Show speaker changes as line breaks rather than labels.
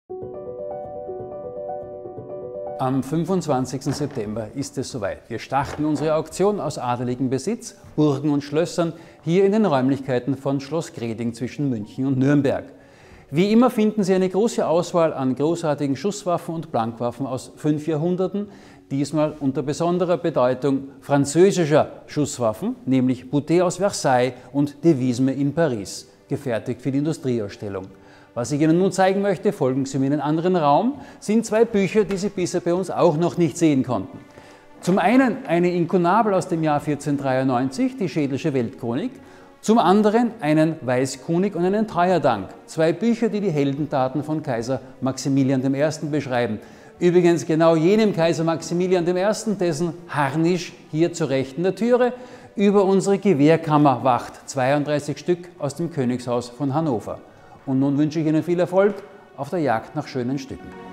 Am 25. September ist es soweit. Wir starten unsere Auktion aus adeligem Besitz, Burgen und Schlössern hier in den Räumlichkeiten von Schloss Greding zwischen München und Nürnberg. Wie immer finden Sie eine große Auswahl an großartigen Schusswaffen und Blankwaffen aus 5 Jahrhunderten, diesmal unter besonderer Bedeutung französischer Schusswaffen, nämlich Boutet aus Versailles und de Visme in Paris, gefertigt für die Industrieausstellung. Was ich Ihnen nun zeigen möchte, folgen Sie mir in einen anderen Raum, sind 2 Bücher, die Sie bisher bei uns auch noch nicht sehen konnten. Zum einen eine Inkunabel aus dem Jahr 1493, die Schädlische Weltchronik, zum anderen einen Weißkönig und einen Treuerdank. 2 Bücher, die die Heldentaten von Kaiser Maximilian I. beschreiben. Übrigens genau jenem Kaiser Maximilian I., dessen Harnisch hier zur Rechten der Türe über unsere Gewehrkammer wacht. 32 Stück aus dem Königshaus von Hannover. Und nun wünsche ich Ihnen viel Erfolg auf der Jagd nach schönen Stücken.